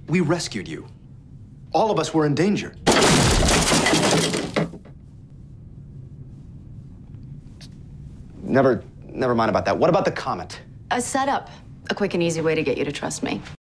We rescued you. All of us were in danger. Never mind about that. What about the comet? A setup. A quick and easy way to get you to trust me.